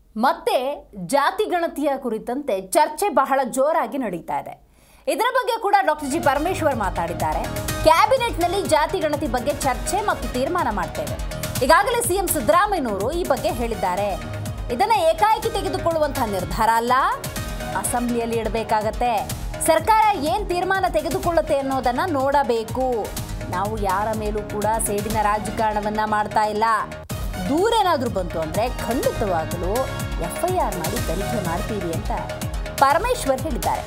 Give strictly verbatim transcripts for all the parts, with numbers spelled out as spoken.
ಮತ್ತೆ ಜಾತಿ ಗಣತಿಯ ಕುರಿತಂತೆ ಚರ್ಚೆ ಬಹಳ ಜೋರಾಗಿ ನಡೀತಾ ಇದೆ. ಇದರ ಬಗ್ಗೆ ಕೂಡ ಡಾಕ್ಟರ್ ಜಿ ಪರಮೇಶ್ವರ್ ಮಾತಾಡಿದ್ದಾರೆ. ಕ್ಯಾಬಿನೆಟ್ನಲ್ಲಿ ಜಾತಿ ಗಣತಿ ಬಗ್ಗೆ ಚರ್ಚೆ ಮತ್ತು ತೀರ್ಮಾನ ಮಾಡ್ತೇವೆ. ಈಗಾಗಲೇ ಸಿಎಂ ಸಿದ್ದರಾಮಯ್ಯನವರು ಈ ಬಗ್ಗೆ ಹೇಳಿದ್ದಾರೆ. ಇದನ್ನ ಏಕಾಏಕಿ ತೆಗೆದುಕೊಳ್ಳುವಂತಹ ನಿರ್ಧಾರ ಅಲ್ಲ, ಅಸೆಂಬ್ಲಿಯಲ್ಲಿ ಇಡಬೇಕಾಗತ್ತೆ. ಸರ್ಕಾರ ಏನು ತೀರ್ಮಾನ ತೆಗೆದುಕೊಳ್ಳುತ್ತೆ ಅನ್ನೋದನ್ನ ನೋಡಬೇಕು. ನಾವು ಯಾರ ಮೇಲೂ ಕೂಡ ಸೇಡಿನ ರಾಜಕಾರಣವನ್ನ ಮಾಡ್ತಾ ಇಲ್ಲ. ದೂರೇನಾದರೂ ಬಂತು ಅಂದರೆ ಖಂಡಿತವಾಗಲೂ ಎಫ್ ಐ ಆರ್ ಮಾಡಿ ತನಿಖೆ ಮಾಡ್ತೀವಿ ಅಂತ ಪರಮೇಶ್ವರ್ ಹೇಳಿದ್ದಾರೆ.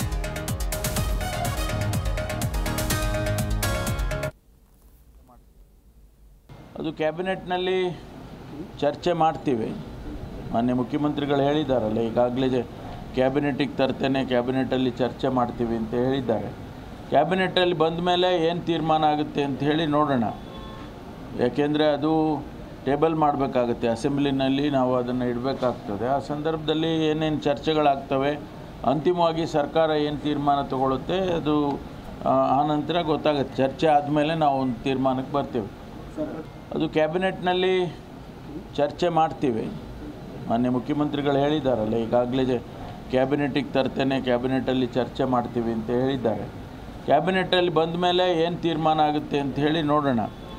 ಅದು ಕ್ಯಾಬಿನೆಟ್ನಲ್ಲಿ ಚರ್ಚೆ ಮಾಡ್ತೀವಿ. ಮಾನ್ಯ ಮುಖ್ಯಮಂತ್ರಿಗಳು ಹೇಳಿದ್ದಾರಲ್ಲ, ಈಗಾಗಲೇ ಕ್ಯಾಬಿನೆಟ್ಟಿಗೆ ತರ್ತೇನೆ, ಕ್ಯಾಬಿನೆಟಲ್ಲಿ ಚರ್ಚೆ ಮಾಡ್ತೀವಿ ಅಂತ ಹೇಳಿದ್ದಾರೆ. ಕ್ಯಾಬಿನೆಟಲ್ಲಿ ಬಂದ ಮೇಲೆ ಏನು ತೀರ್ಮಾನ ಆಗುತ್ತೆ ಅಂತ ಹೇಳಿ ನೋಡೋಣ. ಯಾಕೆಂದರೆ ಅದು ಟೇಬಲ್ ಮಾಡಬೇಕಾಗುತ್ತೆ, ಅಸೆಂಬ್ಲಿನಲ್ಲಿ ನಾವು ಅದನ್ನು ಇಡಬೇಕಾಗ್ತದೆ. ಆ ಸಂದರ್ಭದಲ್ಲಿ ಏನೇನು ಚರ್ಚೆಗಳಾಗ್ತವೆ, ಅಂತಿಮವಾಗಿ ಸರ್ಕಾರ ಏನು ತೀರ್ಮಾನ ತಗೊಳ್ಳುತ್ತೆ ಅದು ಆ ನಂತರ ಗೊತ್ತಾಗುತ್ತೆ. ಚರ್ಚೆ ಆದಮೇಲೆ ನಾವು ಒಂದು ತೀರ್ಮಾನಕ್ಕೆ ಬರ್ತೀವಿ. ಅದು ಕ್ಯಾಬಿನೆಟ್ನಲ್ಲಿ ಚರ್ಚೆ ಮಾಡ್ತೀವಿ. ಮಾನ್ಯ ಮುಖ್ಯಮಂತ್ರಿಗಳು ಹೇಳಿದ್ದಾರಲ್ಲ, ಈಗಾಗಲೇ ಕ್ಯಾಬಿನೆಟ್ಟಿಗೆ ತರ್ತೇನೆ, ಕ್ಯಾಬಿನೆಟಲ್ಲಿ ಚರ್ಚೆ ಮಾಡ್ತೀವಿ ಅಂತ ಹೇಳಿದ್ದಾರೆ. ಕ್ಯಾಬಿನೆಟಲ್ಲಿ ಬಂದ ಮೇಲೆ ಏನು ತೀರ್ಮಾನ ಆಗುತ್ತೆ ಅಂತ ಹೇಳಿ ನೋಡೋಣ.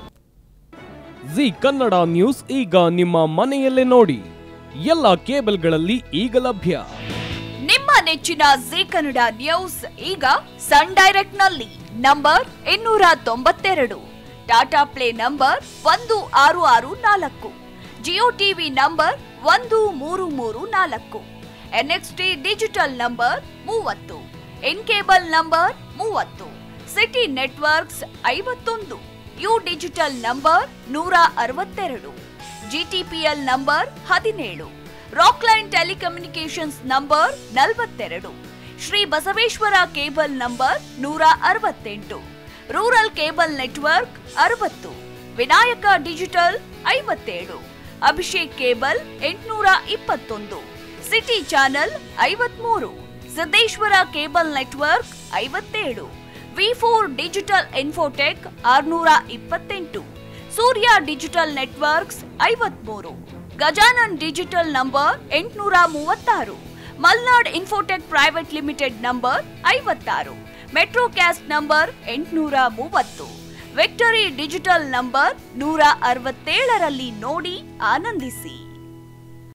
ಜಿ ಕನ್ನಡ ನ್ಯೂಸ್ ಈಗ ನಿಮ್ಮ ಮನೆಯಲ್ಲೇ ನೋಡಿ. ಎಲ್ಲ ಕೇಬಲ್ಗಳಲ್ಲಿ ಈಗ ಲಭ್ಯ. ನಿಮ್ಮ ನೆಚ್ಚಿನ ಜಿ ಕನ್ನಡ ನ್ಯೂಸ್ ಈಗ ಸನ್ ಡೈರೆಕ್ಟ್ ನಲ್ಲಿ ನಂಬರ್ ಇನ್ನೂರ ತೊಂಬತ್ತೆರಡು, ಟಾಟಾ ಪ್ಲೇ ನಂಬರ್ ಒಂದು ಆರು ಆರು ನಾಲ್ಕು, ಜಿಯೋ ಟಿವಿ ನಂಬರ್ ಒಂದು ಮೂರು ಮೂರು ನಾಲ್ಕು, ಎನ್ಎಕ್ಸ್ಟಿ ಡಿಜಿಟಲ್ ನಂಬರ್ ಮೂವತ್ತು, ಇನ್ ಕೇಬಲ್ ನಂಬರ್ ಮೂವತ್ತು, ಸಿಟಿ ನೆಟ್ವರ್ಕ್ಸ್ ಐವತ್ತೊಂದು, ಯು ಡಿಜಿಟಲ್ ನಂಬರ್ ನೂರ ಅರವತ್ತೆರಡು, ಜಿಟಿಪಿಎಲ್ ನಂಬರ್ ಹದಿನೇಳು, ರಾಕ್ಲೈನ್ ಟೆಲಿಕಮ್ಯುನಿಕೇಶನ್ಸ್ ನಂಬರ್ ನಲವತ್ತೆರಡು, ಶ್ರೀ ಬಸವೇಶ್ವರ ಕೇಬಲ್ ನಂಬರ್ ನೂರ ಅರವತ್ತೆಂಟು, ರೂರಲ್ ಕೇಬಲ್ ನೆಟ್ವರ್ಕ್ ಅರವತ್ತು, ವಿನಾಯಕ ಡಿಜಿಟಲ್ ಐವತ್ತೇಳು, ಅಭಿಷೇಕ್ ಕೇಬಲ್ ಎಂಟುನೂರ ಇಪ್ಪತ್ತೊಂದು, ಸಿಟಿ ಚಾನೆಲ್ ಐವತ್ಮೂರು, ಸಿದ್ದೇಶ್ವರ ಕೇಬಲ್ ನೆಟ್ವರ್ಕ್ ಐವತ್ತೇಳು, ವಿ ಫೋರ್ ಡಿಜಿಟಲ್ ಇನ್ಫೋಟೆಕ್ ಆರುನೂರ ಇಪ್ಪತ್ತೆಂಟು, ಸೂರ್ಯ ಡಿಜಿಟಲ್ ನೆಟ್ವರ್ಕ್ಸ್ ಐವತ್ಮೂರು, ಗಜಾನನ್ ಡಿಜಿಟಲ್ ನಂಬರ್ ಎಂಟುನೂರ ಮೂವತ್ತಾರು, Malnad infotech private limited number ಐವತ್ತಾರು, ಮೆಟ್ರೋಕ್ಯಾಸ್ಟ್ ನಂಬರ್ ಎಂಟುನೂರ ಮೂವತ್ತು, ವಿಕ್ಟರಿ ಡಿಜಿಟಲ್ ನಂಬರ್ ನೂರ ಅರವತ್ತೇಳರಲ್ಲಿ ನೋಡಿ ಆನಂದಿಸಿ.